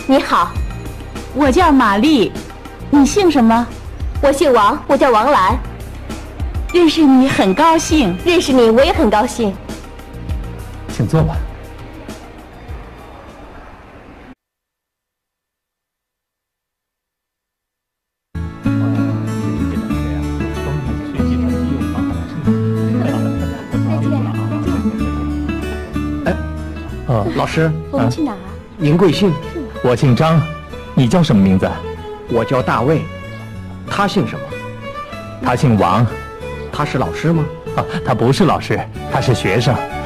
你好， 我叫玛丽，你姓什么？ 我姓王，我叫王兰。 认识你很高兴， 认识你我也很高兴。 请坐吧。 老师， 我们去哪儿啊？ 您贵姓？ 我姓张，你叫什么名字？ 我叫大卫。他姓什么？ 他姓王。 他是老师吗？ 他不是老师，他是学生。